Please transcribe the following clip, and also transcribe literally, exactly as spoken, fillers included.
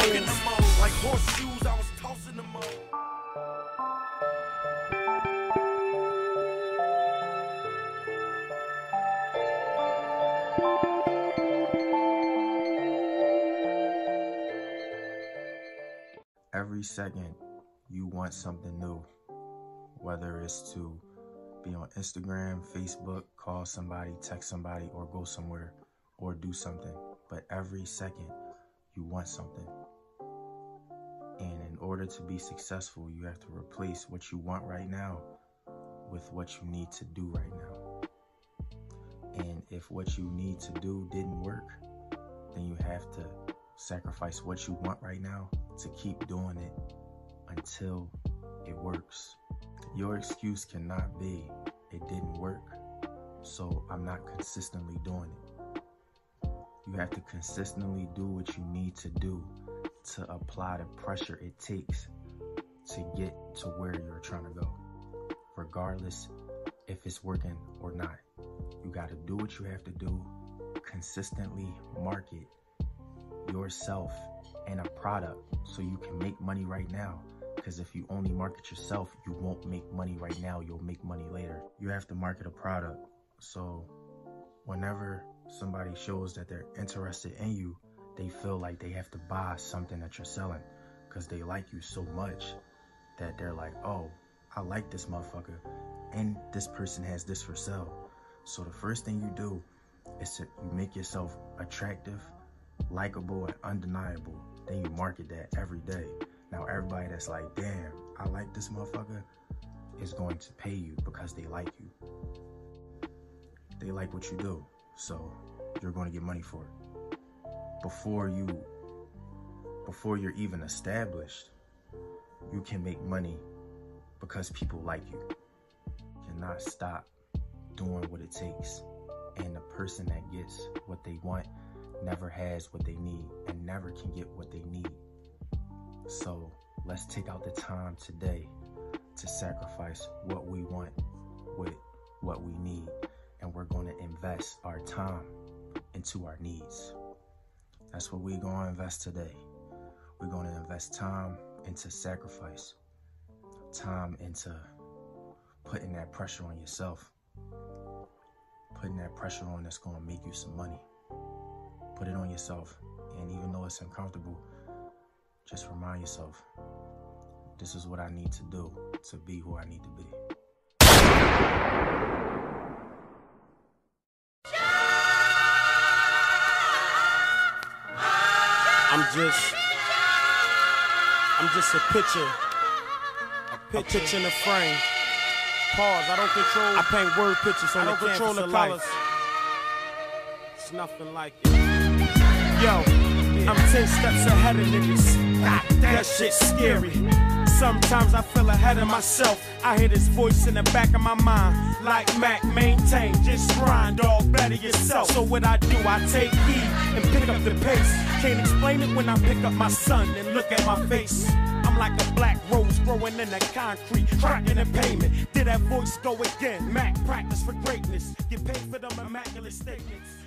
Fucking them all like horseshoes, I was tossing them all. Every second you want something new, whether it's to be on Instagram, Facebook, call somebody, text somebody, or go somewhere, or do something. But every second you want something. And in order to be successful, you have to replace what you want right now with what you need to do right now. And if what you need to do didn't work, then you have to sacrifice what you want right now to keep doing it until it works. Your excuse cannot be, it didn't work, so I'm not consistently doing it. You have to consistently do what you need to do to apply the pressure it takes to get to where you're trying to go, regardless if it's working or not. You got to do what you have to do, consistently market yourself and a product so you can make money right now. Because if you only market yourself, you won't make money right now, you'll make money later. You have to market a product. So whenever somebody shows that they're interested in you, they feel like they have to buy something that you're selling because they like you so much that they're like, oh, I like this motherfucker and this person has this for sale. So the first thing you do is to you make yourself attractive, likable, and undeniable. Then you market that every day. Now everybody that's like, damn, I like this motherfucker, is going to pay you because they like you. They like what you do, so you're going to get money for it. Before you, before you're even established, you can make money because people like you. You cannot stop doing what it takes. And the person that gets what they want never has what they need and never can get what they need. So let's take out the time today to sacrifice what we want with what we need. And we're going to invest our time into our needs. That's what we're going to invest today. We're going to invest time into sacrifice, time into putting that pressure on yourself, putting that pressure on that's going to make you some money. Put it on yourself. And even though it's uncomfortable, just remind yourself, this is what I need to do to be who I need to be. I'm just, I'm just a picture, a picture, a picture in a frame. Pause, I don't control, I paint word pictures on I the canvas of life. It's nothing like it. Yo, I'm ten steps ahead of niggas. God, that shit's scary. Sometimes I feel ahead of myself. I hear this voice in the back of my mind, like Mac, maintain, just grind, dog, better yourself. So what I do, I take heed and pick up the pace. Can't explain it when I pick up my son and look at my face. I'm like a black rose growing in the concrete, cracking the pavement. Did that voice go again? Mac, practice for greatness. Get paid for them immaculate statements.